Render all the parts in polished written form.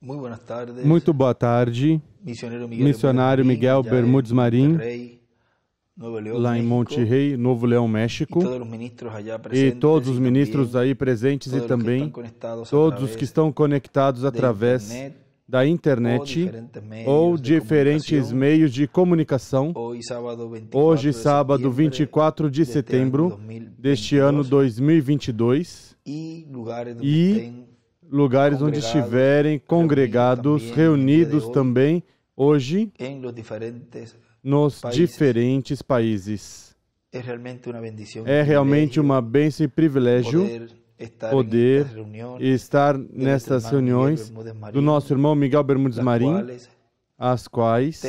Muito boa tarde, missionário Miguel Bermúdez Marim, lá em Monterrey, Novo Leão, México, e todos os ministros aí presentes e também todos os que estão conectados através da internet ou diferentes meios de comunicação. Hoje, sábado 24 de setembro deste ano 2022, e lugares onde estiverem congregados, reunidos também hoje nos diferentes países. É realmente uma bênção e privilégio poder estar nessas reuniões do nosso irmão Miguel Bermúdez Marim, as quais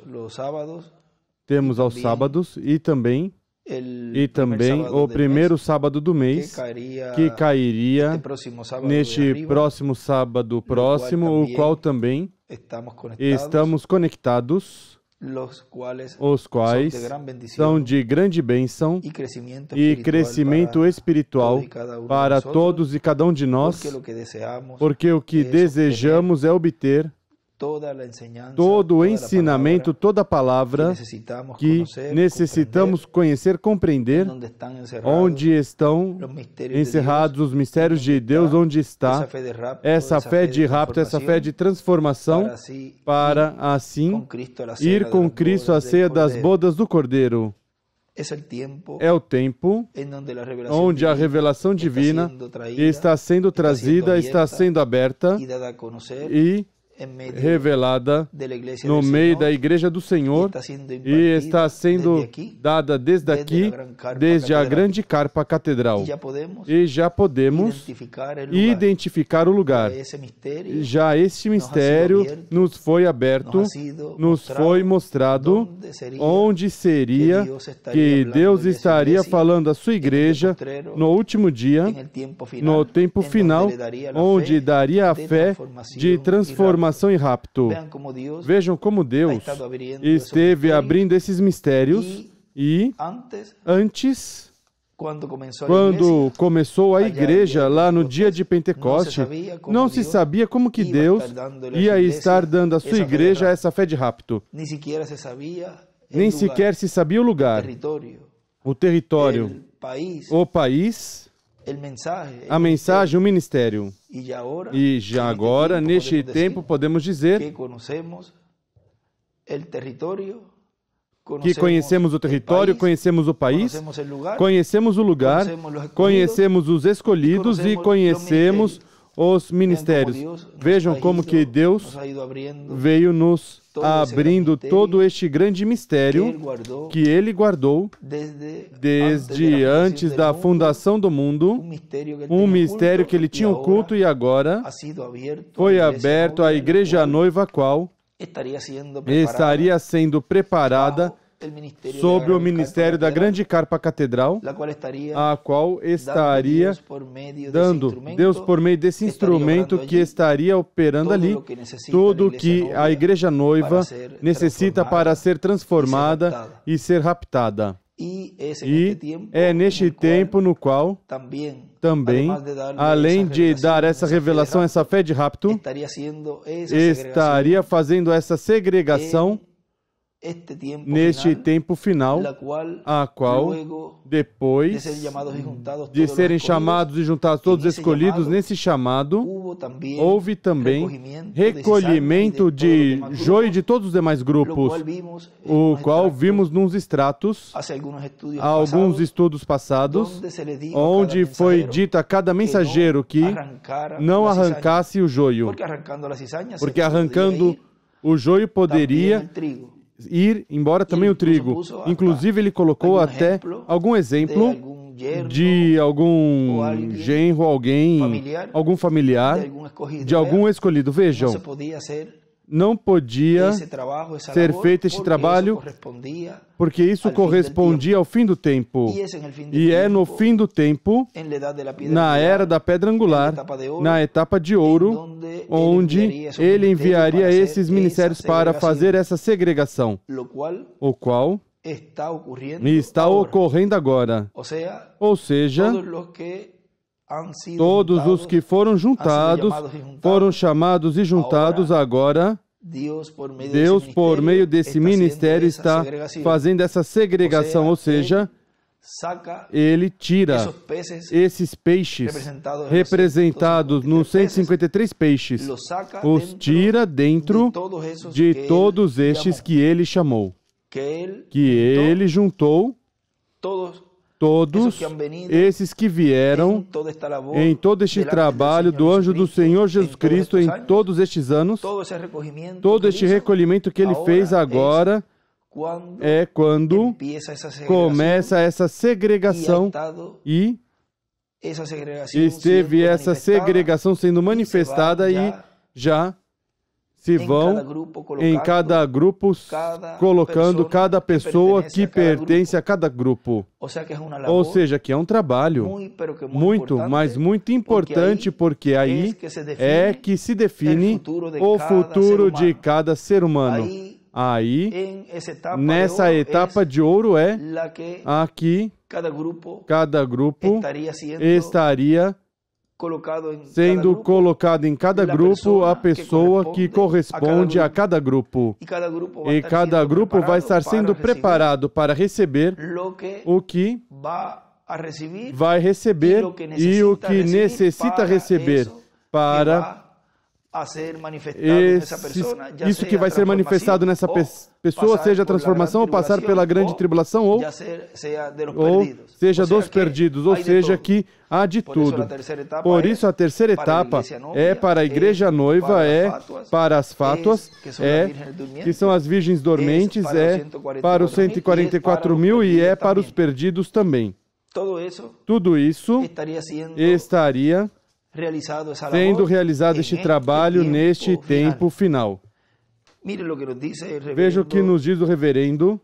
temos aos sábados e também o primeiro sábado do mês, que cairia neste próximo sábado próximo, o qual também estamos conectados, os quais são de grande bênção e crescimento espiritual para todos e cada um de nós, porque o que desejamos é obter todo o ensinamento, toda a palavra que necessitamos conhecer, compreender, onde estão encerrados os mistérios de Deus, onde está essa fé de rapto, essa fé de transformação, para assim ir com Cristo à ceia das bodas do Cordeiro. É o tempo onde a revelação divina está sendo trazida, está sendo aberta e revelada no meio da Igreja do Senhor, e está sendo dada desde aqui, desde a grande carpa catedral. E já podemos identificar o lugar. Já este mistério nos foi aberto, nos foi mostrado onde seria que Deus estaria falando à sua Igreja no último dia, no tempo final, onde daria a fé de transformação e rapto. Vejam como Deus esteve abrindo esses mistérios, e antes, quando começou a igreja lá no dia de Pentecoste, não se sabia como que Deus ia estar dando à sua igreja essa fé de rapto. Nem sequer se sabia o lugar, o território, o país, a mensagem, o ministério. E já agora, neste tempo, podemos dizer que conhecemos o território, conhecemos o país, conhecemos o lugar, conhecemos os escolhidos e conhecemos os ministérios. Vejam como que Deus veio nos abrindo todo este grande mistério que Ele guardou desde antes da fundação do mundo, um mistério que Ele tinha oculto e agora foi aberto à igreja noiva, a qual estaria sendo preparada sobre o ministério da grande carpa catedral, a qual estaria dando Deus por meio desse instrumento que estaria operando ali tudo o que a igreja noiva necessita para ser transformada e ser raptada. E é neste tempo no qual também, além de dar essa revelação, essa fé de rapto, estaria fazendo essa segregação neste tempo final, a qual, depois de serem chamados e juntados todos escolhidos nesse chamado, houve também recolhimento de joio de todos os demais grupos, o qual vimos nos extratos, alguns estudos passados, onde foi dito a cada mensageiro que não arrancasse o joio, porque arrancando o joio poderia ir embora também o trigo. Inclusive, ele colocou até algum exemplo de algum genro, algum familiar, de algum escolhido. Vejam, não podia ser feito este trabalho, porque isso correspondia ao fim do tempo. E é no fim do tempo, na era da pedra angular, na etapa de ouro, onde ele enviaria esses ministérios para fazer essa segregação, o qual está ocorrendo agora. Ou seja, Todos os que foram juntados, foram chamados e juntados agora. Deus, por meio desse ministério, está fazendo essa segregação, ou seja, Ele tira esses peixes representados nos 153 peixes, os tira dentro de todos estes que Ele chamou, que Ele juntou, todos esses que vieram em todo este trabalho do anjo do Senhor Jesus Cristo em todos estes anos, todo este recolhimento que Ele fez agora é quando começa essa segregação e esteve essa segregação sendo manifestada e já se vão em cada grupo colocando cada pessoa que pertence a cada grupo. Ou seja, que é um trabalho muito, mas muito importante, porque aí é que se define o futuro de cada ser humano. Aí, nessa etapa de ouro é aqui cada grupo estaria sendo colocado em cada grupo a pessoa que corresponde a cada grupo. E cada grupo vai estar sendo preparado para receber o que vai receber e o que necessita receber para isso que vai ser manifestado nessa pessoa, seja a transformação, ou passar pela grande tribulação, ou seja dos perdidos, ou seja que há de tudo. Por isso, a terceira etapa é para a igreja noiva, é para as fátuas, que são as virgens dormentes, é para os 144.000 e é para os perdidos também. Tudo isso estaria sendo realizado este trabalho neste tempo final. Veja o que nos diz o reverendo,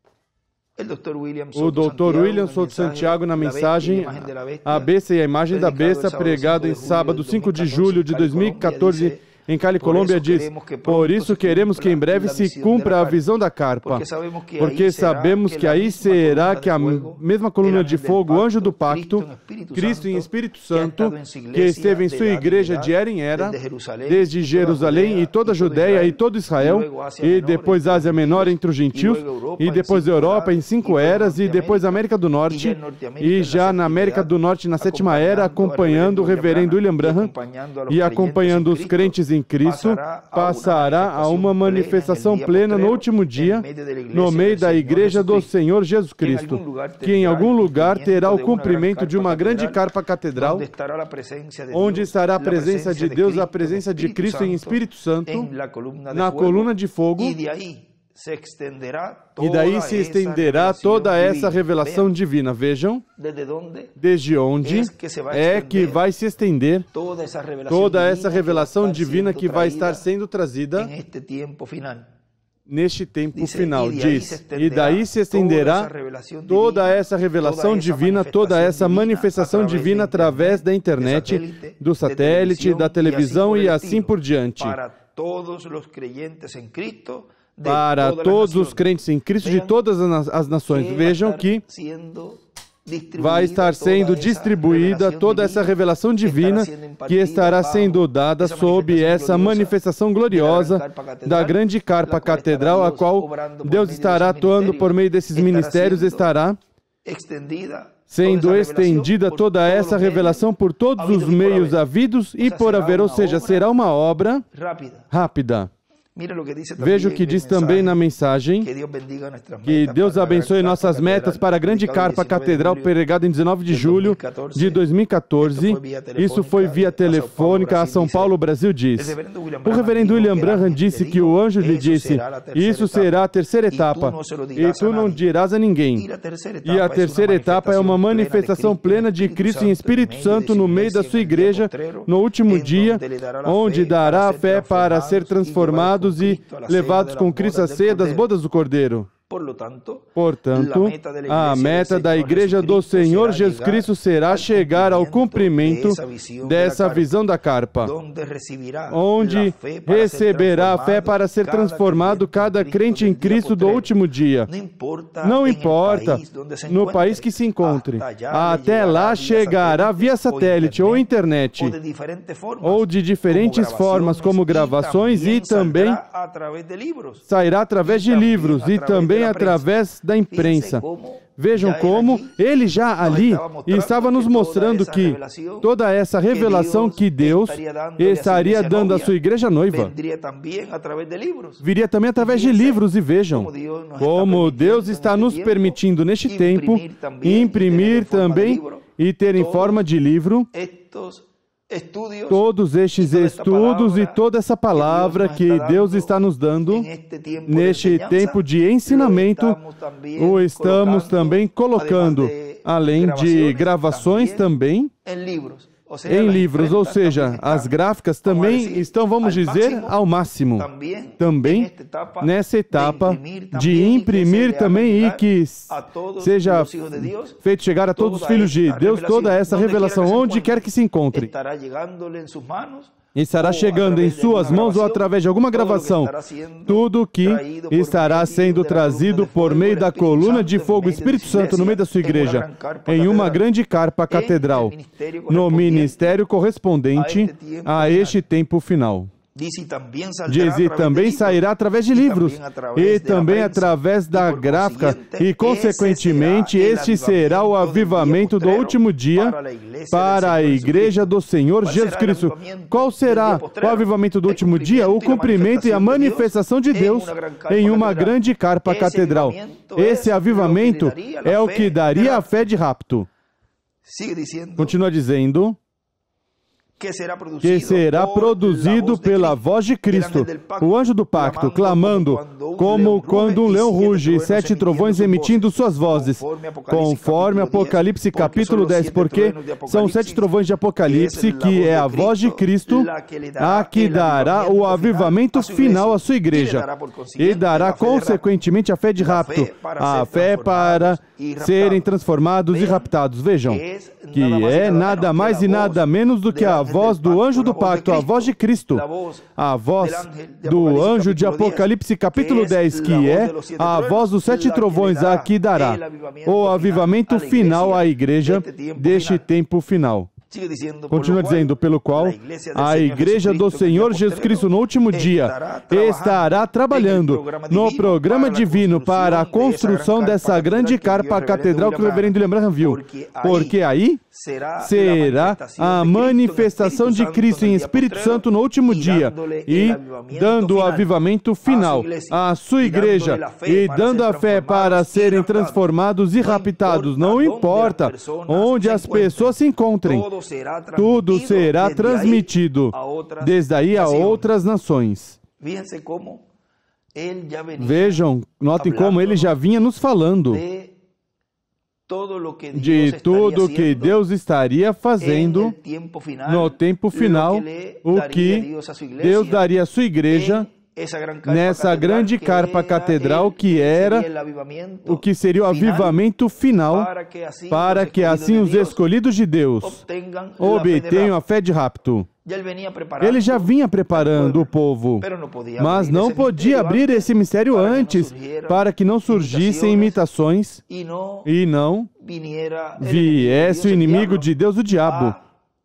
o Dr. William Souto Santiago, na mensagem A Besta e a Imagem da Besta, pregado em sábado 5 de julho de 2014, em Cali, Colômbia, diz: por isso queremos que em breve se cumpra a visão da carpa, porque sabemos que aí será que a mesma coluna de fogo, o anjo do pacto, Cristo em Espírito Santo, que esteve em sua igreja de era em era, desde Jerusalém e toda a Judéia e todo Israel, e depois Ásia Menor entre os gentios, e depois Europa em 5 eras, e depois América do Norte, e já na América do Norte na 7ª era, acompanhando o reverendo William Branham e acompanhando os crentes em Cristo, passará a uma manifestação plena no último dia, no meio da igreja do Senhor Jesus Cristo, que em algum lugar terá o cumprimento de uma grande carpa catedral, onde estará a presença de Deus, a presença de Cristo em Espírito Santo, na coluna de fogo, e daí se estenderá toda essa revelação divina. Vejam, desde onde é que vai se estender toda essa revelação divina que vai estar sendo trazida neste tempo final. Diz, e daí se estenderá toda essa revelação divina, toda essa manifestação divina através da internet, do satélite, da televisão e assim por diante. Para todos os crentes em Cristo de todas as nações. Vejam que vai estar sendo distribuída toda essa revelação divina que estará sendo dada sob essa manifestação gloriosa da grande carpa catedral, a qual Deus estará atuando por meio desses ministérios, estará sendo estendida toda essa revelação por todos os meios havidos e por haver, ou seja, será uma obra rápida. Veja o que diz também na mensagem, que Deus abençoe nossas metas para a grande carpa catedral pregada em 19 de julho de 2014. Isso foi via telefônica a São Paulo, Brasil, diz. O reverendo William Branham disse que o anjo lhe disse, isso será a terceira etapa, e tu não dirás a ninguém. E a terceira etapa é uma manifestação plena de Cristo em Espírito Santo no meio da sua igreja, no último dia, onde dará a fé para ser transformado e levados com Cristo à ceia das bodas do Cordeiro. Portanto, a meta da Igreja do Senhor Jesus Cristo será chegar ao cumprimento dessa visão da carpa, onde receberá a fé para ser transformado cada crente em Cristo do último dia. Não importa no país que se encontre. Até lá chegará via satélite ou internet, ou de diferentes formas, como gravações, e também sairá através de livros e também através da imprensa. Vejam como ele já ali estava nos mostrando que toda essa revelação que Deus estaria dando à sua igreja noiva viria também através de livros. E vejam como Deus está nos permitindo neste tempo imprimir também e ter em forma de livro todos estes estudos e toda essa palavra que Deus está nos dando neste tempo de ensinamento, o estamos também colocando, além de gravações também, em livros, ou seja, as gráficas também estão, vamos dizer, ao máximo. Também nessa etapa de imprimir também e que seja feito chegar a todos os filhos de Deus toda essa revelação, onde quer que se encontre. Estará chegando em suas mãos ou através de alguma gravação. Tudo que estará sendo trazido por meio da coluna de fogo Espírito Santo no meio da sua igreja, em uma grande carpa catedral, no ministério correspondente a este tempo final. Diz, e também sairá através de livros, e também através da gráfica, e consequentemente este será o avivamento do último dia para a Igreja do Senhor Jesus Cristo. Qual será o avivamento do último dia? O cumprimento e a manifestação de Deus em uma grande carpa catedral. Esse avivamento é o que daria a fé de rapto. Continua dizendo que será produzido pela voz de Cristo, o anjo do pacto, clamando, como quando um leão ruge, e 7 trovões emitindo suas vozes, conforme Apocalipse capítulo 10, porque são 7 trovões de Apocalipse, que é a voz de Cristo, a que dará o avivamento final à sua igreja, e dará consequentemente a fé de rapto, a fé para serem transformados e raptados. Vejam, que é nada mais e nada menos do que a voz do anjo do pacto, a voz de Cristo, a voz do anjo de Apocalipse capítulo 10, que é a voz dos 7 trovões, a que dará o avivamento final à igreja deste tempo final. Continua dizendo, pelo qual a Igreja do Senhor Jesus Cristo no último dia estará trabalhando no programa divino para a construção dessa grande carpa catedral que o reverendo William Branham viu, porque aí será a manifestação de Cristo em Espírito Santo no último dia e dando o avivamento final à sua igreja e dando a fé para serem transformados e raptados. Não importa onde as pessoas se encontrem, tudo será transmitido desde aí a outras nações. Vejam, notem como ele já vinha nos falando de tudo que Deus estaria fazendo no tempo final, o que Deus daria à sua igreja nessa grande carpa catedral que era o que seria o avivamento final, para que assim os escolhidos de Deus obtenham a fé de rapto. Ele já vinha preparando o povo, mas não podia abrir esse mistério antes, para que não surgissem imitações e não viesse o inimigo de Deus, o diabo,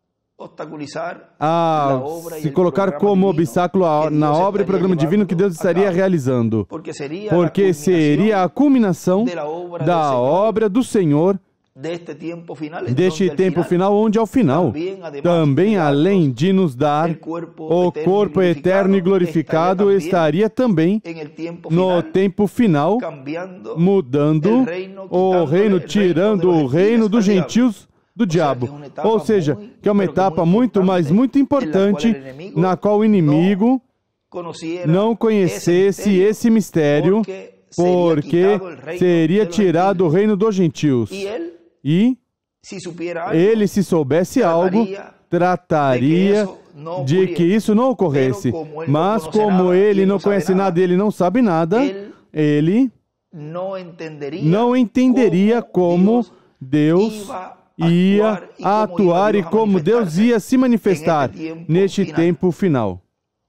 a se colocar como obstáculo na obra e programa divino que Deus estaria realizando, porque seria a culminação da obra do Senhor deste tempo final, onde ao final, também além de nos dar o corpo eterno e glorificado, estaria também no tempo final, mudando o reino, tirando o reino dos gentios do diabo. Ou seja, que é uma etapa muito, mas muito importante, na qual o inimigo não conhecesse esse mistério, porque seria tirado o reino dos gentios. E ele, se soubesse algo, trataria de que isso não ocorresse. Mas como ele não conhece nada e ele não sabe nada, ele não entenderia como Deus ia atuar e como Deus ia se manifestar neste tempo final.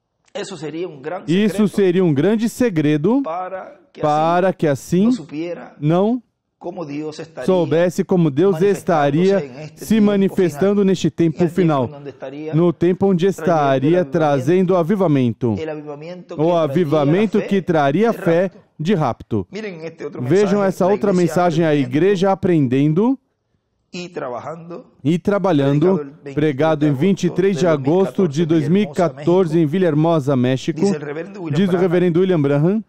Isso seria um grande segredo para que assim não soubesse como Deus estaria se manifestando neste tempo final, no tempo onde estaria trazendo avivamento, o avivamento que traria fé de rapto. Vejam essa outra mensagem, a igreja aprendendo e trabalhando, pregado em 23 de agosto de 2014 em Villahermosa, México. Diz o reverendo William Branham,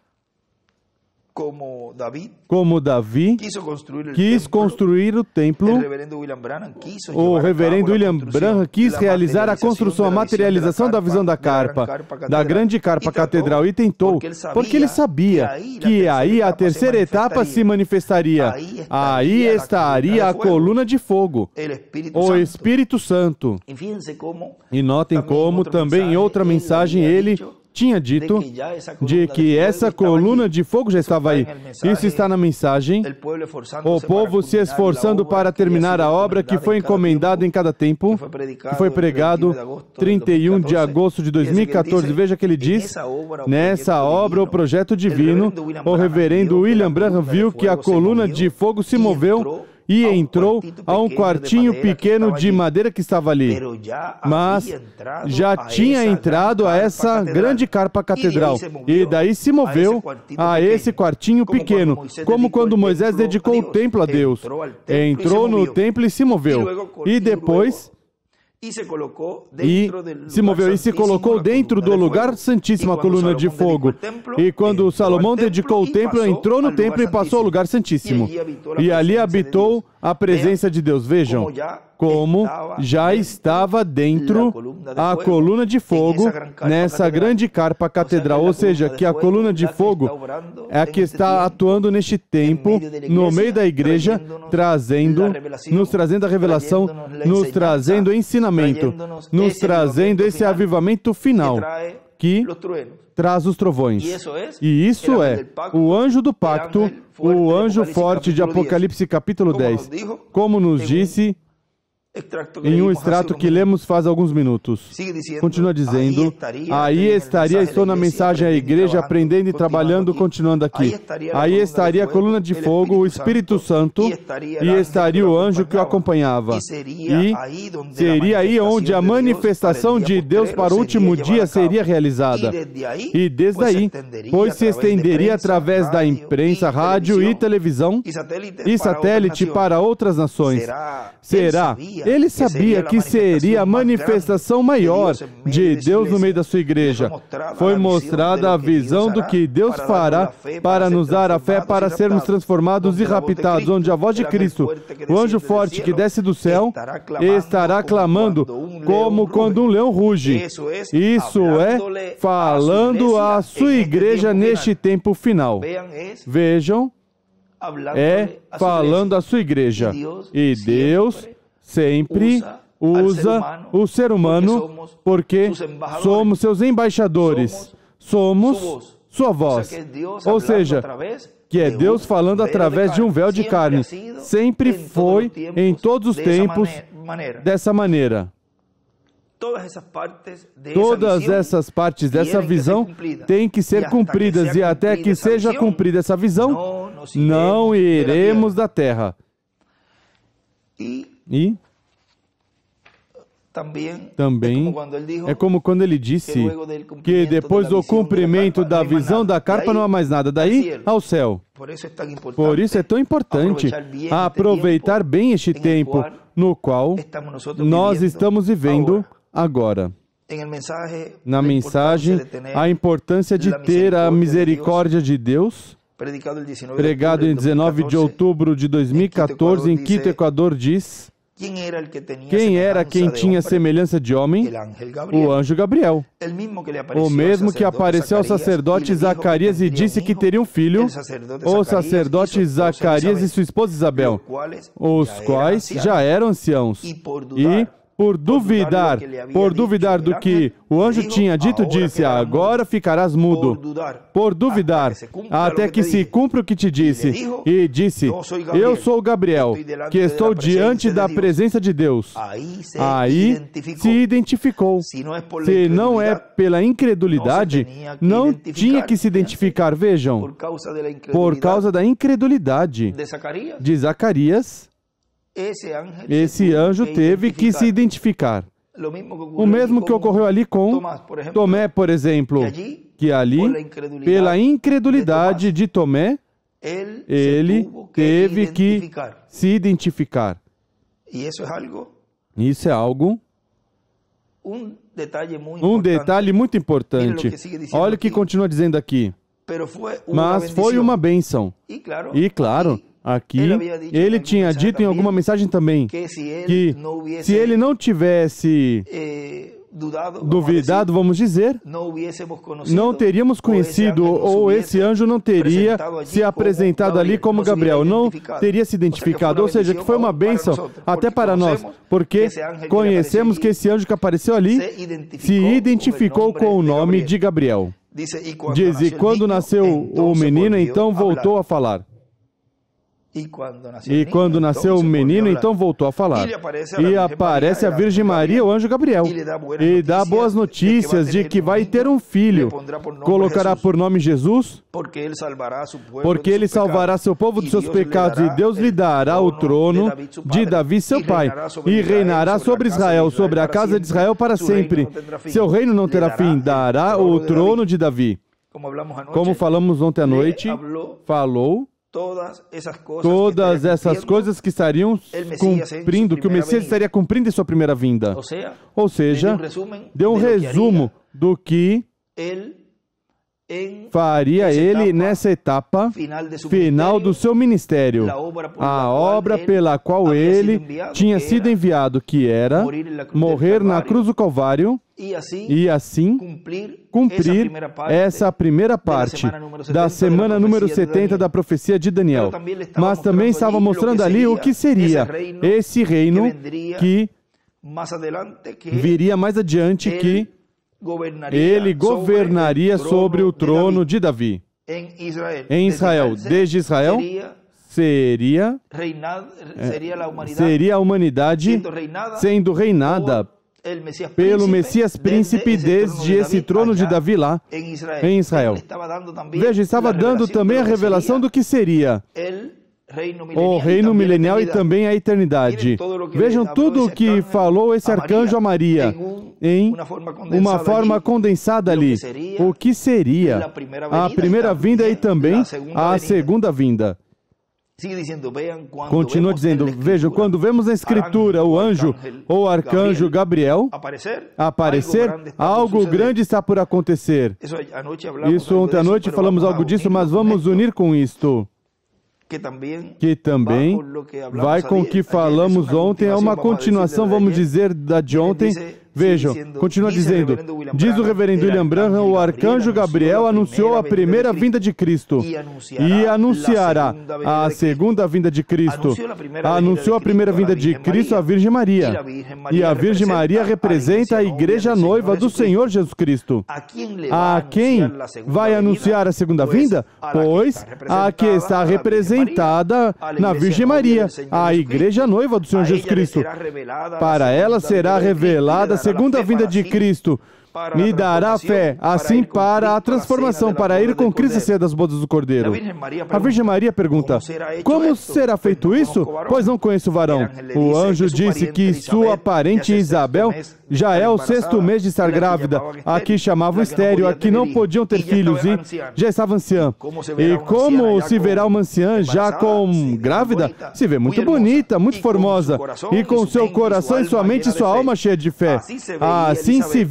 como Davi quis construir o templo, o reverendo William Branham quis realizar a construção, a materialização da visão da carpa, da grande carpa catedral, e tentou, porque ele sabia que aí a terceira etapa se manifestaria. Aí estaria a coluna de fogo, o Espírito Santo. E notem como também em outra mensagem ele tinha dito de que essa coluna de fogo já estava aí. Isso está na mensagem. O povo se esforçando para terminar a obra que foi encomendada em cada tempo, que foi pregado 31 de agosto de 2014. Veja que ele diz, nessa obra, o projeto divino, o reverendo William Branham viu que a coluna de fogo se moveu e entrou a um quartinho pequeno de madeira que estava ali. Mas já tinha entrado a essa grande carpa catedral. E daí se moveu a esse quartinho pequeno, como quando Moisés dedicou o templo a Deus. Entrou no templo e se moveu. E depois se colocou dentro do lugar santíssimo, a coluna de fogo. E quando Salomão dedicou o templo, entrou no templo e passou ao lugar santíssimo. E ali habitou a presença de Deus. Vejam como já estava dentro a coluna de fogo nessa grande carpa catedral. Ou seja, que a coluna de fogo é a que está atuando neste tempo, no meio da igreja, nos trazendo a revelação, nos trazendo o ensinamento, nos trazendo esse avivamento final que traz os trovões. E isso é o anjo do pacto, o anjo forte de Apocalipse capítulo 10. Como nos disse em um extrato que lemos faz alguns minutos. Continua dizendo, aí estaria, estou na mensagem à igreja, aprendendo e trabalhando, continuando aqui. Aí estaria a coluna de fogo, o Espírito Santo, e estaria o anjo que o acompanhava. E seria aí onde a manifestação de Deus para o último dia seria realizada. E desde aí, pois se estenderia através da imprensa, rádio e televisão e satélite para outras nações. Ele sabia que seria a manifestação maior de Deus no meio da sua igreja. Foi mostrada a visão do que Deus fará para nos dar a fé para sermos transformados e raptados, onde a voz de Cristo, o anjo forte que desce do céu, estará clamando como quando um leão ruge. Isso é falando à sua igreja neste tempo final. Vejam, é falando à sua igreja. E Deus sempre usa o ser humano porque somos seus embaixadores, somos sua voz. Ou seja, que é Deus falando através de um véu de carne. Sempre foi, em todos os tempos, dessa maneira. Todas essas partes dessa visão têm que ser cumpridas, e até que seja cumprida essa visão, não iremos da terra. E também é como quando ele disse que depois do cumprimento da visão da carpa não há mais nada, daí ao céu. Por isso é tão importante aproveitar bem este tempo no qual nós estamos vivendo agora. Na mensagem, a importância de ter a misericórdia de Deus, pregado em 19 de outubro de 2014 em Quito, Equador, diz: quem era quem tinha semelhança de homem? O anjo Gabriel. O mesmo que apareceu ao sacerdote Zacarias e disse que teria um filho, o sacerdote Zacarias e sua esposa Isabel, os quais já eram anciãos. E, por duvidar do que o anjo tinha dito, disse: agora ficarás mudo, por duvidar, até que se cumpra o que te disse. E disse: eu sou Gabriel, que estou diante da presença de Deus. Aí se identificou. Se não é pela incredulidade, não tinha que se identificar. Vejam, por causa da incredulidade de Zacarias, esse anjo teve que se identificar. O mesmo que ocorreu ali com Tomé, por exemplo, que ali, pela incredulidade de Tomé, ele teve que se identificar. Isso é algo, um detalhe muito importante. Olha o que continua dizendo aqui. Mas foi uma bênção. E claro, aqui, ele tinha dito em alguma mensagem também que se ele não tivesse duvidado, vamos dizer, não teríamos conhecido, ou esse anjo não teria se apresentado ali como Gabriel, não teria se identificado, ou seja, que foi uma bênção até para nós, porque conhecemos que esse anjo que apareceu ali se identificou com o nome de Gabriel. Diz, e quando nasceu o menino, então voltou a falar. E quando nasceu o menino, então voltou a falar. E aparece a Virgem Maria, o anjo Gabriel, e dá boas notícias de que vai ter um filho. Colocará por nome Jesus, porque ele salvará seu povo dos seus pecados, e Deus lhe dará o trono de Davi, seu pai, e reinará sobre Israel, sobre a casa de Israel para sempre. Seu reino não terá fim, dará o trono de Davi. Como falamos ontem à noite, falou todas essas coisas que estariam cumprindo, que o Messias estaria cumprindo em sua primeira vinda. Ou seja, deu um resumo do que faria ele nessa etapa final do seu ministério, a obra pela qual ele tinha sido enviado, que era morrer na cruz do Calvário e assim cumprir essa primeira parte da semana número 70 da profecia de Daniel. Mas também estava mostrando ali o que seria esse reino que viria mais adiante, que ele governaria sobre o trono de Davi. Em Israel, desde Israel, seria a humanidade sendo reinada pelo Messias príncipe desde esse trono de Davi lá em Israel. Veja, estava dando também a revelação do que seria o reino milenial e também a eternidade. Vejam tudo o que falou esse arcanjo a Maria em uma forma condensada ali. O que seria a primeira vinda e também a segunda vinda. Continua dizendo, vejam, quando vemos na Escritura o anjo ou arcanjo Gabriel aparecer, algo grande está por acontecer. Isso ontem à noite falamos algo disso, mas vamos unir com isto. Que também vai com o que falamos ontem, é uma continuação, vamos dizer, da de ontem. Vejam, continua dizendo, diz o reverendo William Branham, o arcanjo Gabriel anunciou a primeira vinda de Cristo e anunciará a segunda vinda de Cristo. Anunciou a primeira vinda de Cristo a Virgem Maria. E a Virgem Maria representa a igreja noiva do Senhor Jesus Cristo. A quem vai anunciar a segunda vinda? Pois a que está representada na Virgem Maria, a igreja noiva do Senhor Jesus Cristo. Para ela será revelada a segunda vinda de Cristo e dará fé, assim para a transformação, para ir com Cristo a ceia das bodas do Cordeiro. A Virgem Maria pergunta, como será feito isso? Pois não conheço o varão. O anjo disse que sua parente Isabel já é o 6º mês de estar grávida, a que chamavam estéril, a que não podiam ter filhos e já estava anciã. E como se verá uma anciã já grávida? Se vê muito bonita, muito formosa, e com seu coração e sua mente e sua alma cheia de fé. Assim se via Isabel.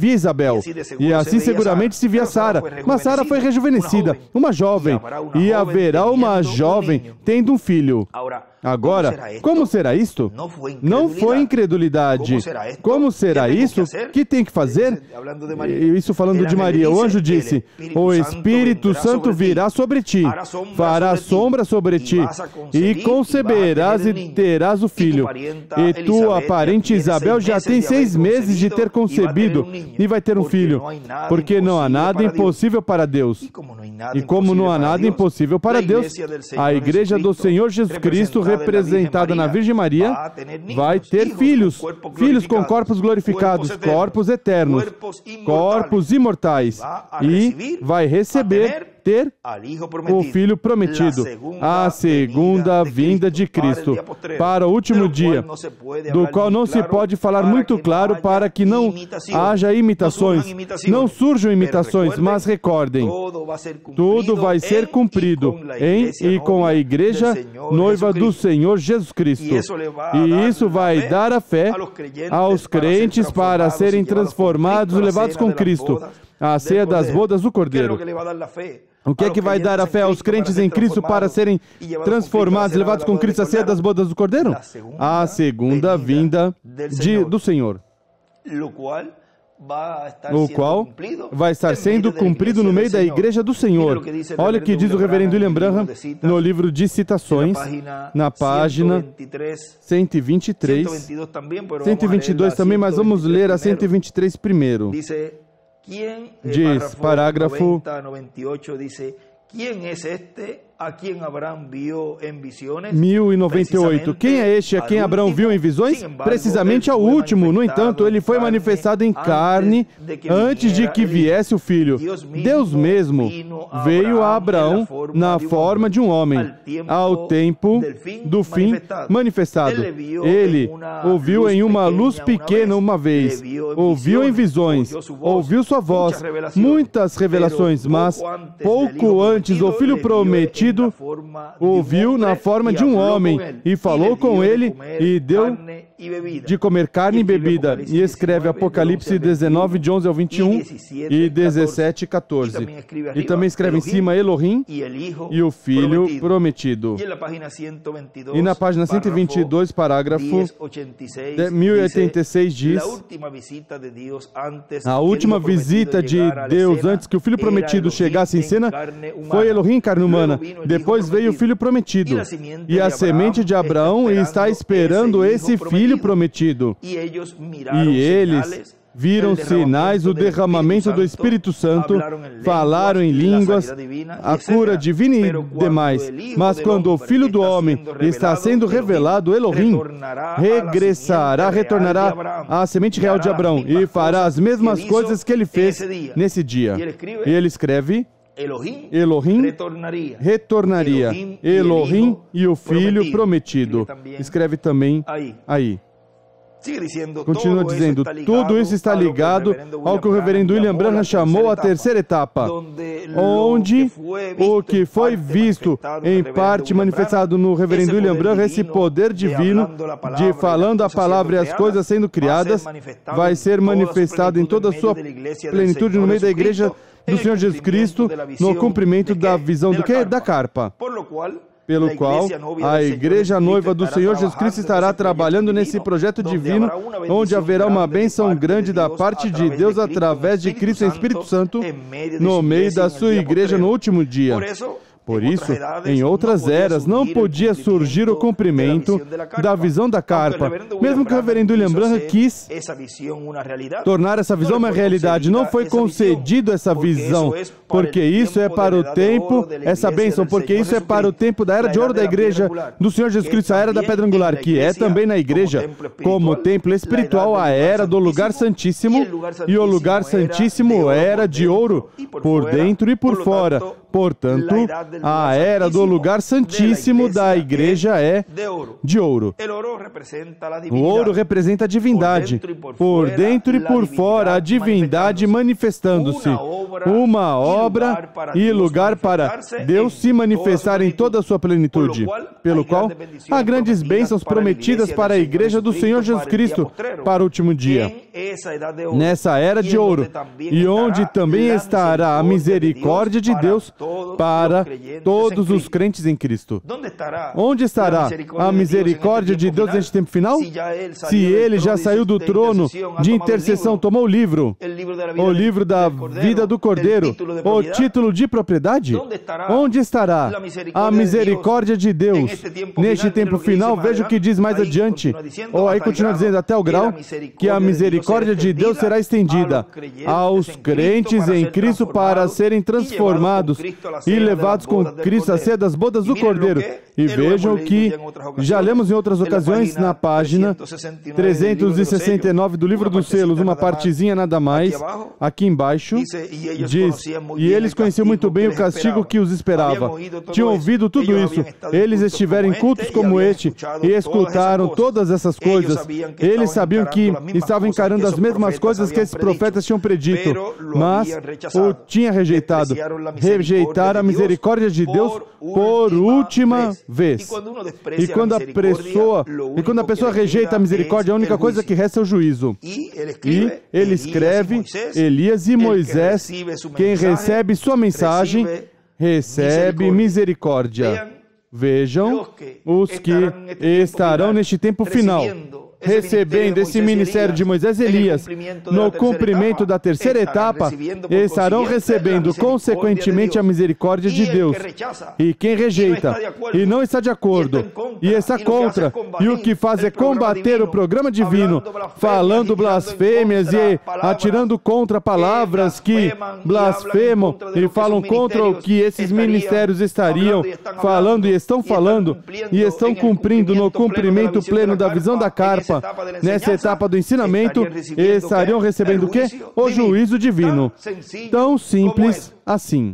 Israel. E assim seguramente se via Sara. Mas Sara foi rejuvenescida, uma jovem, e haverá uma jovem tendo um filho. Agora, como será isto? Não foi incredulidade. Como será isso? O que tem que fazer? Isso falando de Maria. O anjo disse: o Espírito Santo virá sobre ti, fará sombra sobre ti, e conceberás e terás o filho. E tua parente Isabel já tem 6 meses de ter concebido, e vai ter um filho, porque não há nada impossível para Deus. E como não há nada impossível para Deus, a Igreja do Senhor Jesus Cristo, representada na Virgem Maria, vai ter filhos, filhos com corpos glorificados, corpos eternos, corpos imortais, e vai ter o Filho prometido, a segunda vinda de Cristo, para o último dia, do qual não se pode falar muito claro para que não haja imitações, não surjam imitações, mas recordem, tudo vai ser cumprido em e com a Igreja noiva do Senhor Jesus Cristo. E isso vai dar a fé aos crentes para serem transformados e levados com Cristo, a ceia das bodas do Cordeiro. O que é que vai dar a fé aos crentes em Cristo para serem transformados e levados com Cristo à ceia das bodas do Cordeiro? A segunda vinda do Senhor, o qual vai estar sendo cumprido no meio da Igreja do Senhor. Olha o que diz o reverendo William Branham no livro de citações, na página 123, 122 também, mas vamos ler a 123 primeiro. Diz, parágrafo 1098. Quem é este a quem Abraão viu em visões? Precisamente ao último. No entanto, ele foi manifestado em carne antes de que viesse o Filho. Deus mesmo veio a Abraão na forma de um homem, ao tempo do fim manifestado. Ele ouviu em uma luz pequena uma vez, ouviu em visões, ouviu sua voz, muitas revelações, mas pouco antes o Filho prometido ouviu na forma de um homem e falou com ele e deu de comer carne e bebida. E escreve Apocalipse 19, de 11 ao 21 e 17, 14. E também escreve em cima Elohim e o Filho prometido. E na página 122, parágrafo 1086 diz: a última visita de Deus antes que o Filho prometido chegasse em cena foi Elohim em carne humana. Depois veio o Filho prometido. E a semente de Abraão está esperando esse Filho prometido. E eles viram sinais, o derramamento do Espírito Santo, falaram em línguas, a cura divina e demais. Mas quando o Filho do Homem está sendo revelado, Elohim retornará à semente real de Abraão e fará as mesmas coisas que ele fez nesse dia. E ele escreve: Elohim retornaria, Elohim e o Filho prometido. Escreve também aí. Continua dizendo, tudo isso está ligado ao que o reverendo William Branham chamou a terceira etapa, onde o que foi visto, em parte manifestado no reverendo William Branham, esse poder divino de falando a palavra e as coisas sendo criadas, vai ser manifestado em toda a sua plenitude no meio da Igreja do Senhor Jesus Cristo, no cumprimento da visão do quê? Da carpa. Pelo qual a Igreja Noiva do Senhor Jesus Cristo estará trabalhando nesse projeto divino, onde haverá uma bênção grande da parte de Deus através de Cristo e Espírito Santo no meio da sua Igreja no último dia. Por isso, em outras eras, não podia surgir o cumprimento da visão da carpa. Mesmo que o reverendo William Branham quis tornar essa visão uma realidade, não foi concedido essa visão, porque isso é para o tempo, essa bênção, porque isso é para o tempo da era de ouro da Igreja do Senhor Jesus Cristo, a era da pedra angular, que é também na Igreja, como templo espiritual, a era do lugar santíssimo, e o lugar santíssimo era de ouro, por dentro e por fora. Portanto, a era do lugar santíssimo da Igreja é de ouro. O ouro representa a divindade. Por dentro e por fora, a divindade manifestando-se. uma obra e lugar para Deus se manifestar em toda a sua plenitude, pelo qual há grandes bênçãos prometidas para a Igreja do Senhor Jesus Cristo para o último dia, nessa era de ouro, e onde também estará a misericórdia de Deus para todos os crentes em Cristo. Onde estará a misericórdia de Deus neste tempo final? Se ele já saiu do trono de intercessão, tomou o livro da vida do Cordeiro, o título de propriedade, onde estará a misericórdia de Deus neste tempo final? Veja o que diz mais adiante, ou aí continua dizendo, até o grau que a misericórdia de Deus será estendida aos crentes em Cristo para serem transformados e levados com Cristo à ceia das bodas do Cordeiro. E vejam que já lemos em outras ocasiões na página 369 do Livro dos Selos, uma partezinha nada mais, aqui embaixo, diz, e eles conheciam muito bem o castigo que os esperava. Tinham ouvido tudo isso. Eles estiveram em cultos como este e escutaram todas essas coisas. Eles sabiam que estavam encarando as mesmas coisas que esses profetas tinham predito, mas o tinha rejeitado. Rejeitaram a misericórdia de Deus por última vez. E quando a pessoa rejeita a misericórdia, a única coisa que resta é o juízo. E ele escreve, Elias e Moisés, quem recebe sua mensagem, recebe misericórdia. Vejam os que estarão neste tempo final, recebendo esse ministério de Moisés e Elias, no cumprimento da terceira etapa, estarão recebendo consequentemente a misericórdia de Deus. E quem rejeita e não está de acordo, e está contra, e o que faz é combater o programa divino, falando blasfêmias e atirando contra palavras que blasfemam e falam contra o que esses ministérios estariam falando e estão cumprindo no cumprimento pleno da visão da carpa. Nessa etapa do ensinamento, estariam recebendo o quê? O juízo divino. Tão simples assim.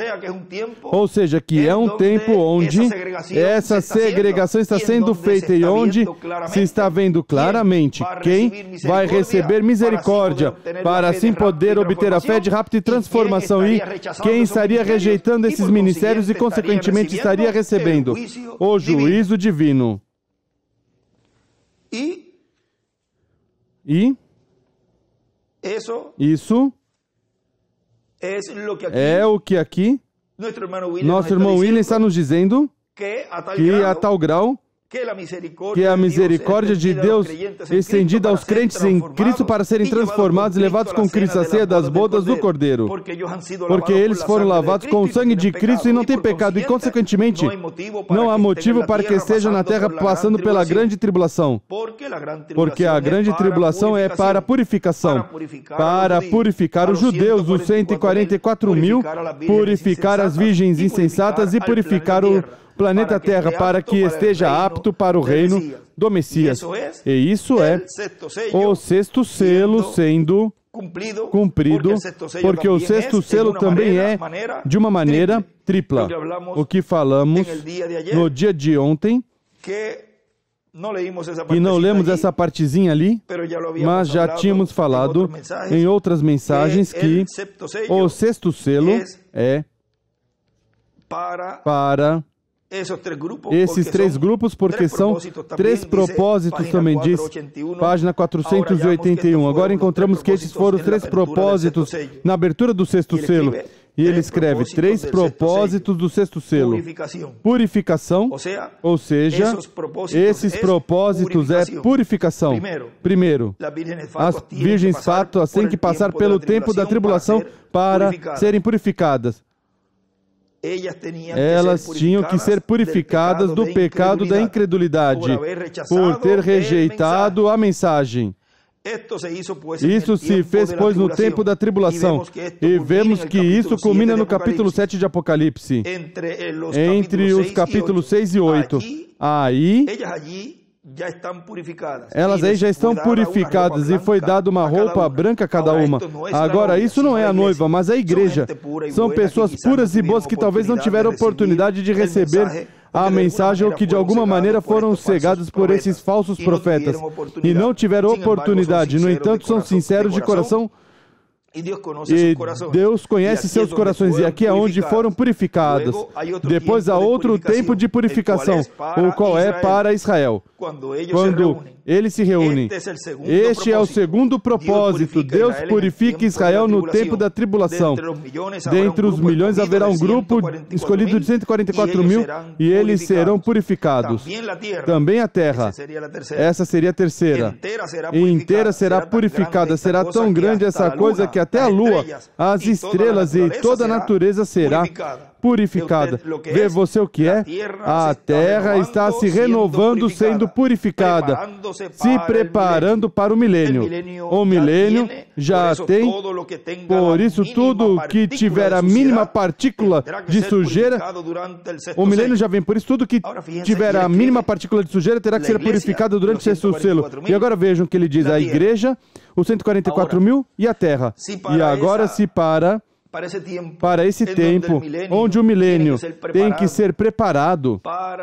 Ou seja, que é um tempo onde essa segregação está sendo feita e onde se está vendo claramente quem vai receber misericórdia para assim poder obter a fé de rapto e transformação, e quem estaria rejeitando esses ministérios e consequentemente estaria recebendo o juízo divino. E isso é o que aqui nosso irmão William está nos dizendo, que a tal grau que a misericórdia de Deus estendida aos crentes em Cristo para serem transformados e levados com Cristo à ceia das bodas do Cordeiro, porque eles foram lavados com o sangue de Cristo e não têm pecado, e consequentemente não há motivo para que estejam na terra passando pela grande tribulação, porque a grande tribulação é para a purificação, para purificar os judeus, os 144.000, purificar as virgens insensatas e purificar o planeta Terra para que esteja apto para o reino do Messias. E isso é o sexto selo sendo cumprido, porque o sexto selo também é de uma maneira tripla. O que falamos no dia de ontem, e não lemos essa partezinha ali, mas já tínhamos falado em outras mensagens que o sexto selo é para esses três grupos, porque são três propósitos, também diz, página 481. Agora encontramos que esses foram os três propósitos na abertura do sexto selo. E ele escreve, três propósitos do sexto selo. Purificação, ou seja, esses propósitos é purificação. Primeiro, as virgens fátuas têm que passar pelo tempo da tribulação para serem purificadas. Elas tinham que ser purificadas do pecado da incredulidade, por ter rejeitado a mensagem. Isso se fez, pois, no tempo da tribulação, e vemos que isso culmina no capítulo 7 de Apocalipse, entre os capítulos 6 e 8. Aí, elas aí já estão purificadas e foi dada uma roupa branca a cada uma. Agora, isso não é a noiva, mas a igreja. São pessoas puras e boas que talvez não tiveram oportunidade de receber a mensagem ou que de alguma maneira foram cegadas por esses falsos profetas e não tiveram oportunidade. No entanto, são sinceros de coração E Deus conhece seus corações, e aqui é onde foram purificados. Depois há outro tempo de purificação, o qual é para Israel. Quando eles se reúnem, este é o segundo propósito. Deus purifica Israel no tempo da tribulação. Dentre os milhões haverá um grupo escolhido de 144 mil, e eles serão purificados. Também a terra, essa seria a terceira, e inteira será purificada. Será tão grande essa coisa que até a lua, as estrelas e toda a natureza será purificada. Vê você o que é? A terra está se renovando, sendo purificada, se preparando para o milênio. O milênio já tem, por isso tudo que tiver a mínima partícula de sujeira, o milênio já vem, por isso tudo que tiver a mínima partícula de sujeira terá que ser purificado durante o sexto selo. E agora vejam o que ele diz, a igreja, os 144 mil e a terra. E agora se para esse tempo, onde o milênio tem que ser preparado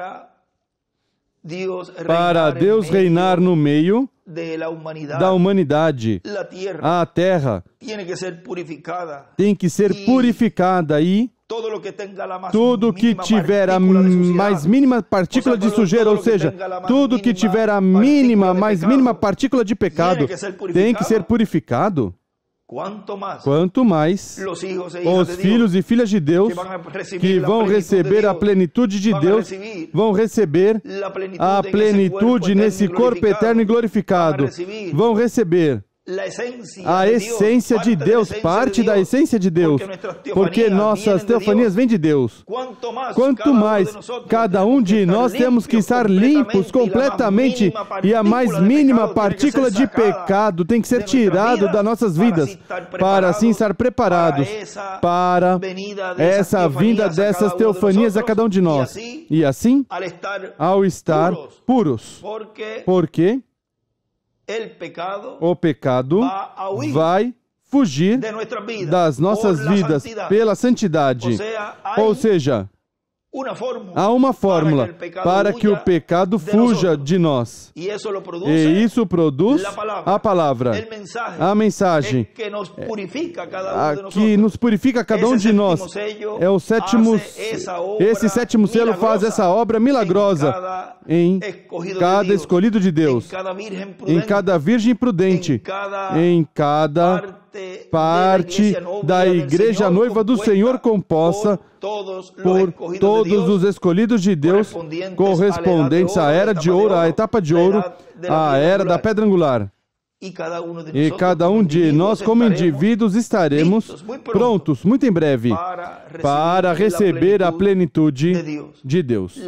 para Deus reinar no meio da humanidade. A terra tem que ser purificada e tudo que tiver a mais mínima partícula de sujeira, ou seja, tudo que tiver a mais mínima partícula de pecado, tem que ser purificado. Quanto mais os filhos e filhas de Deus que vão receber a plenitude de Deus, vão receber a plenitude nesse corpo eterno e glorificado, vão receber a essência de Deus, parte da essência de Deus, porque nossas teofanias vêm de Deus. Quanto mais cada um de nós temos que estar limpos completamente, e a mais mínima partícula de pecado tem que ser tirado das nossas vidas, para assim estar preparados para essa vinda dessas teofanias a cada um de nós. E assim, ao estar puros, porque o pecado vai fugir das nossas vidas pela santidade. Ou seja, há uma fórmula para que o pecado fuja de nós. E isso produz a palavra, a mensagem, que nos purifica cada um de nós. É o sétimo, esse sétimo selo faz essa obra milagrosa em cada escolhido de Deus, em cada virgem prudente, em cada parte da igreja noiva do Senhor composta por todos os escolhidos de Deus, correspondentes à era de ouro, à etapa de ouro, à era da pedra angular. E cada um de nós, como indivíduos, estaremos prontos, muito em breve, para receber a plenitude de Deus,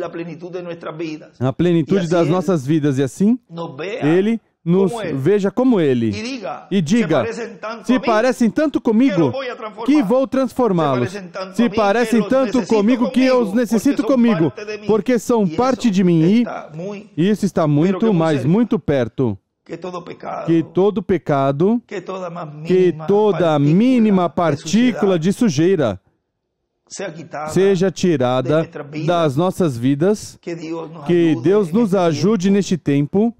a plenitude das nossas vidas. E assim, Ele nos veja como Ele e diga, se parecem tanto comigo que vou transformá-los, se parecem tanto comigo que eu os necessito comigo, porque são parte de mim, e isso está muito, mas muito perto. Que todo pecado, que toda mínima partícula de sujeira seja tirada das nossas vidas, que Deus nos ajude neste tempo.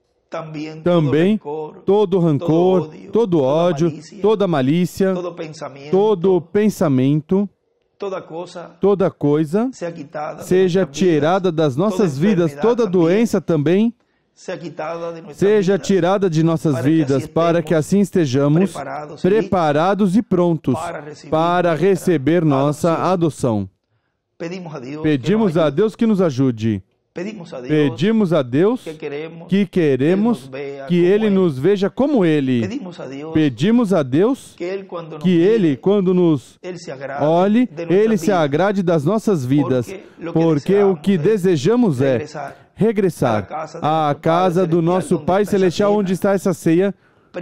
Também todo rancor, todo ódio, toda malícia, todo pensamento, toda coisa seja tirada das nossas vidas, toda doença também seja tirada de nossas vidas, para que assim estejamos preparados e prontos para receber nossa adoção. Pedimos a Deus que nos ajude. Pedimos a Deus que queremos que Ele nos veja como Ele. Pedimos a Deus que Ele, quando nos olhe, Ele se agrade das nossas vidas, porque o que desejamos é regressar à casa do nosso Pai Celestial, onde está essa ceia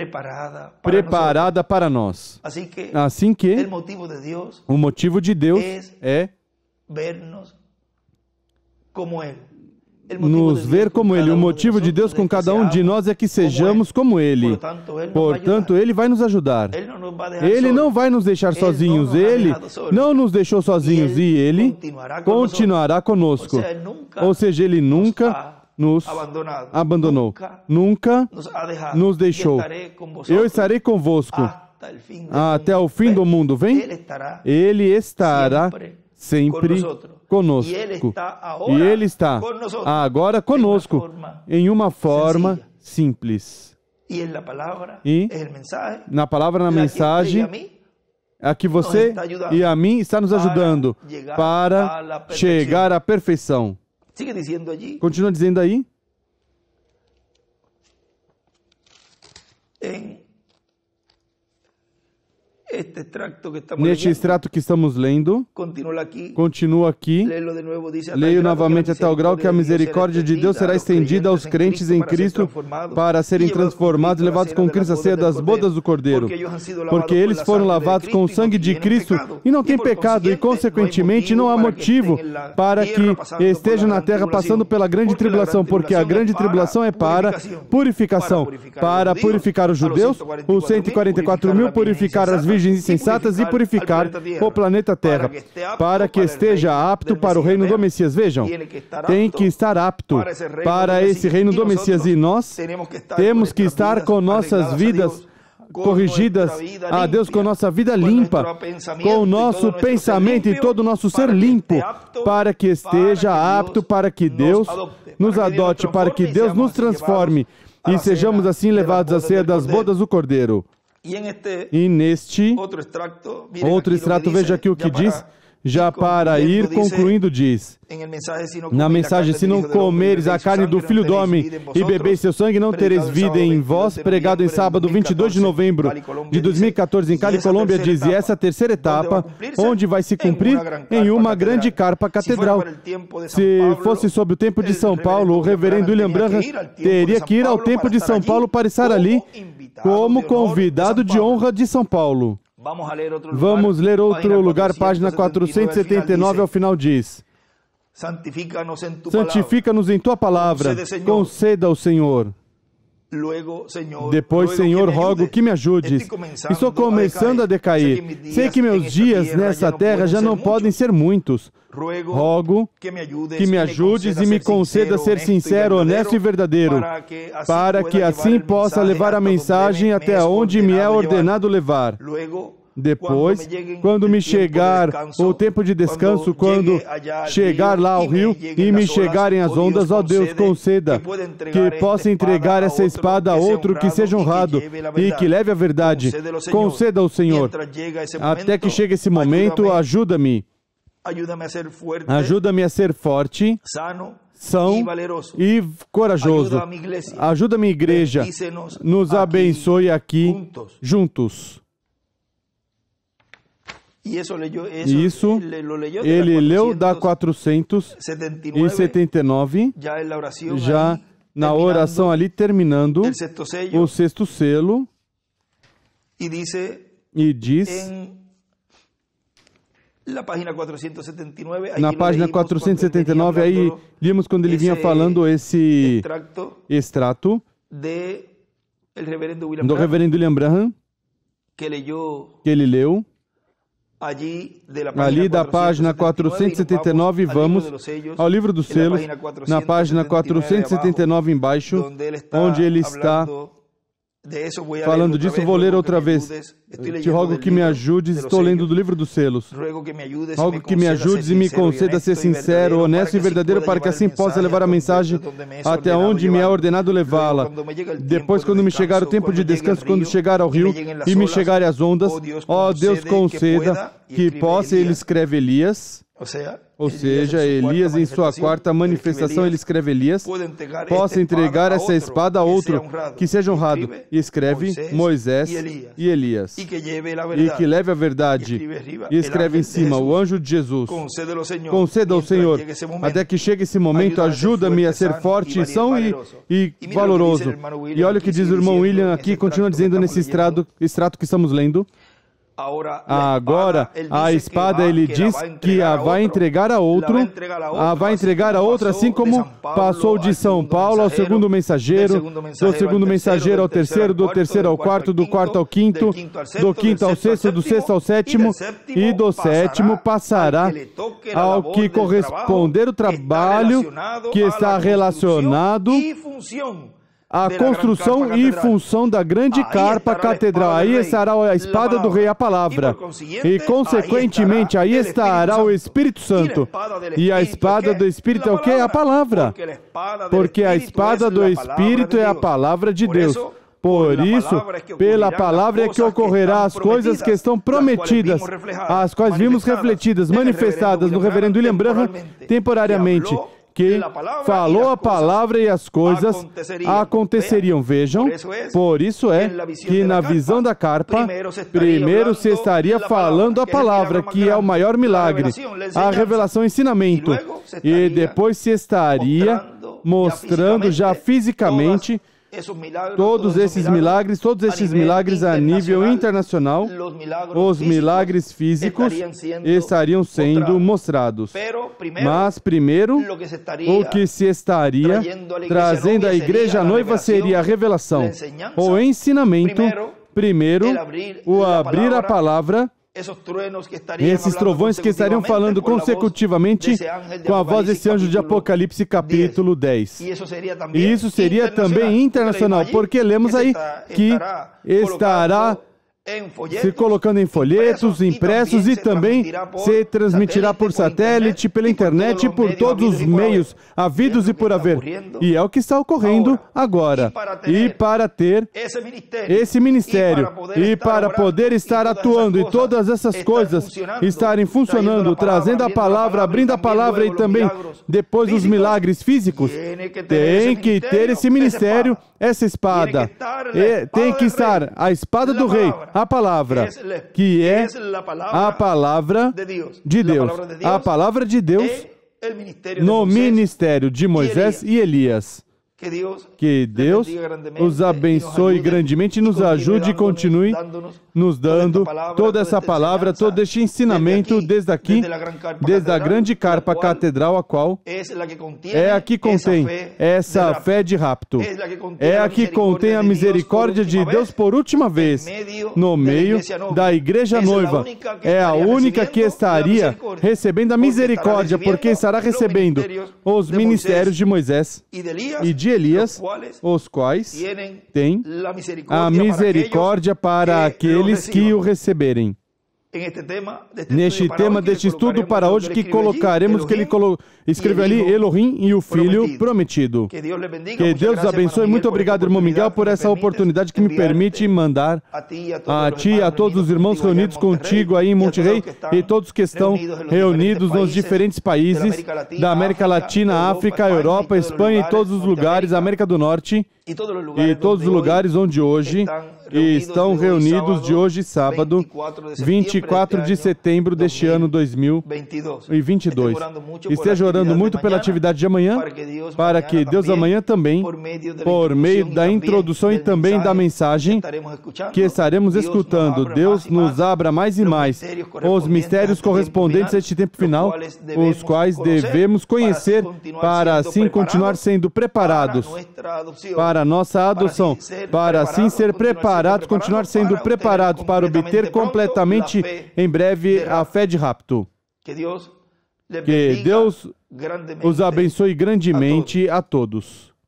preparada para nós. Assim que o motivo de Deus é nos ver como Ele. O motivo de Deus com cada um de nós é que sejamos como Ele. Portanto, Ele vai nos ajudar. Ele não vai nos deixar sozinhos. Ele não nos deixou sozinhos, e Ele continuará conosco. Ou seja, Ele nunca nos abandonou, nunca nos deixou. Eu estarei convosco até o fim do mundo. Vem? Ele estará sempre conosco. E Ele está agora conosco em uma forma simples. E na palavra, na mensagem, a que você e a mim está nos ajudando para chegar à perfeição. Continua dizendo aí. Neste extrato que estamos lendo, continua aqui, leio novamente até o grau que a misericórdia de Deus será estendida aos crentes em Cristo para serem transformados e levados com Cristo à ceia das bodas do Cordeiro, porque eles foram lavados com o sangue de Cristo e não têm pecado, e consequentemente não há motivo para que estejam na terra passando pela grande tribulação, porque a grande tribulação é para purificação, para purificar os judeus, os 144.000, purificar as virgens insensatas e purificar o planeta Terra, para que esteja apto para o reino do Messias. Vejam, tem que estar apto para esse reino do Messias, e nós temos que estar com nossas vidas corrigidas a Deus, com nossa vida limpa, com o nosso pensamento e todo o nosso ser limpo, para que esteja apto para que Deus nos adote, para que Deus nos transforme e sejamos assim levados à ceia das bodas do Cordeiro. E neste outro extrato, veja aqui o que diz, já para ir concluindo, diz, na mensagem, se não comeres a carne do Filho do Homem e bebeis seu sangue, não tereis vida em vós, pregado em sábado 22 de novembro de 2014 em Cali, Colômbia, diz, e essa terceira etapa, onde vai se cumprir em uma grande carpa catedral. Se fosse sob o tempo de São Paulo, o reverendo William Branham teria que ir ao templo de São Paulo para estar ali como convidado de honra de São Paulo. Vamos ler outro lugar, página 479, ao final diz, santifica-nos em Tua palavra, conceda ao Senhor. Depois, Senhor, rogo que me ajudes. Estou começando a decair. Sei que meus dias nessa terra já não podem ser muitos. Rogo que me ajudes e me conceda ser sincero, honesto e verdadeiro, para que assim possa levar a mensagem até onde me é ordenado levar. Depois, quando me chegar o tempo de descanso, quando chegar lá ao rio e me chegarem as ondas, ó Deus, conceda que possa entregar essa espada a outro que seja honrado e que leve a verdade. Conceda ao Senhor. Até que chegue esse momento, ajuda-me. Ajuda-me a ser forte, são e corajoso. Ajuda a minha igreja. Nos abençoe aqui juntos. Isso ele leu da 479, já na oração ali terminando o sexto selo, e diz na página 479, aí vimos quando ele vinha falando esse extrato do reverendo William Branham, que ele leu. Ali da página 479, vamos ao livro dos selos, na página 479 embaixo, onde ele está falando disso. Vou ler outra vez. Te rogo que me ajudes, estou lendo do livro dos selos. Rogo que me ajudes e me conceda ser sincero, honesto e verdadeiro, para que assim possa levar a mensagem até onde me é ordenado levá-la. Depois, quando me chegar o tempo de descanso, quando chegar ao rio e me chegarem as ondas, ó Deus, conceda que possa, ele escreve Elias, ou seja, Elias em sua quarta manifestação, ele escreve Elias, possa entregar essa espada a outro que seja honrado, e escreve Moisés e Elias, e que leve a verdade, e escreve em cima o anjo de Jesus. Conceda ao Senhor, até que chegue esse momento, ajuda-me a ser forte, são e valoroso. E olha o que diz o irmão William aqui, continua dizendo nesse extrato que estamos lendo. Agora, a espada, ele diz que a vai entregar a outro, assim como passou de São Paulo ao segundo mensageiro, do segundo mensageiro ao terceiro, do terceiro ao quarto, do quarto ao quinto, do quinto ao sexto, do sexto ao sétimo, e do sétimo passará ao que corresponder o trabalho que está relacionado a construção e função da grande carpa catedral. Aí estará a espada do rei, a palavra. E, consequentemente, aí estará o Espírito Santo. E a espada do Espírito é o que? A palavra. Porque a espada do Espírito é a palavra de Deus. Por isso, pela palavra é que ocorrerá as coisas que estão prometidas, as quais vimos refletidas, manifestadas no reverendo William Branham temporariamente, que falou a palavra e as coisas aconteceriam. Vejam, por isso é que na visão da carpa, primeiro se estaria falando a palavra, que é o maior milagre, a revelação, o ensinamento, e depois se estaria mostrando já fisicamente todos esses milagres a nível internacional, os milagres físicos estariam sendo mostrados. Mas primeiro, o que se estaria trazendo à igreja noiva seria a revelação, o ensinamento, primeiro, o abrir a palavra, esses trovões que estariam falando consecutivamente com a voz desse anjo de Apocalipse capítulo 10. E isso seria também internacional, porque lemos aí que estará se colocando em folhetos, impressos, e também se transmitirá por satélite, pela internet e por todos os meios havidos e por haver. E é o que está ocorrendo agora. E para ter esse ministério, e para poder estar atuando, e todas essas coisas estarem funcionando, trazendo a palavra, abrindo a palavra, e também depois os milagres físicos, tem que ter esse ministério, essa espada. Tem que estar a espada do rei, a palavra, que é a palavra de Deus. A palavra de Deus no ministério de Moisés e Elias. Que Deus os abençoe grandemente, nos ajude e continue nos dando toda essa palavra, todo este ensinamento desde aqui, desde a grande carpa catedral, a qual é a que contém essa fé de rapto, é a que contém a misericórdia de Deus por última vez no meio da igreja noiva. É a única que estaria recebendo a misericórdia, porque estará recebendo os ministérios de Moisés e de Elias, os quais têm a misericórdia para aqueles que o receberem. Neste tema deste estudo para hoje, que colocaremos, que ele escreveu ali, Elohim e o Filho prometido. Que Deus os abençoe. Muito obrigado, irmão Miguel, por essa oportunidade que me permite mandar a ti e a todos os irmãos reunidos contigo aí em Monterrey, e todos que estão reunidos nos diferentes países da América Latina, África, Europa, Espanha e todos os lugares, América do Norte, e todos os lugares onde hoje estão reunidos, de hoje, sábado, 24 de setembro deste ano 2022. Esteja orando muito pela atividade de amanhã, para que Deus amanhã também, por meio da introdução e também da mensagem que estaremos escutando, Deus nos abra mais e mais os mistérios correspondentes a este tempo final, os quais devemos conhecer para assim continuar sendo preparados para a nossa adoção, para assim ser preparados, continuar sendo preparados para obter completamente em breve a fé de rapto. Que Deus os abençoe grandemente a todos.